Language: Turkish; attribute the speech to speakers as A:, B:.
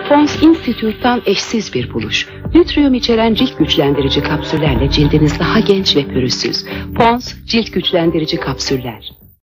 A: Pond's Institute'tan eşsiz bir buluş. Lityum içeren cilt güçlendirici kapsüllerle cildiniz daha genç ve pürüzsüz. Pond's cilt güçlendirici kapsüller.